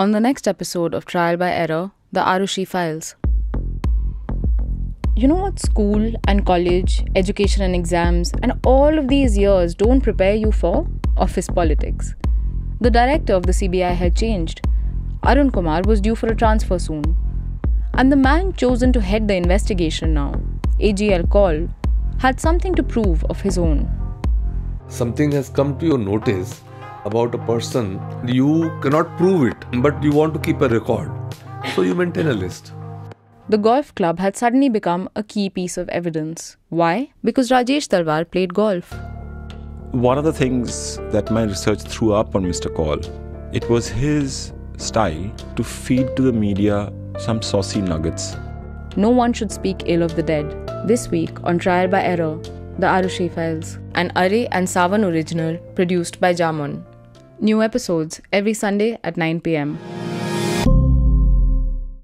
On the next episode of Trial by Error, the Arushi Files. You know what school and college, education and exams, and all of these years don't prepare you for? Office politics. The director of the CBI had changed. Arun Kumar was due for a transfer soon. And the man chosen to head the investigation now, AGL Kaul, had something to prove of his own. Something has come to your notice about a person. You cannot prove it, but you want to keep a record. So you maintain a list. The golf club had suddenly become a key piece of evidence. Why? Because Rajesh Talwar played golf. One of the things that my research threw up on Mr. Kaul, it was his style to feed to the media some saucy nuggets. No one should speak ill of the dead. This week on Trial by Error, the Arushi Files, an Array and Savan original produced by Jamon. New episodes every Sunday at 9 p.m.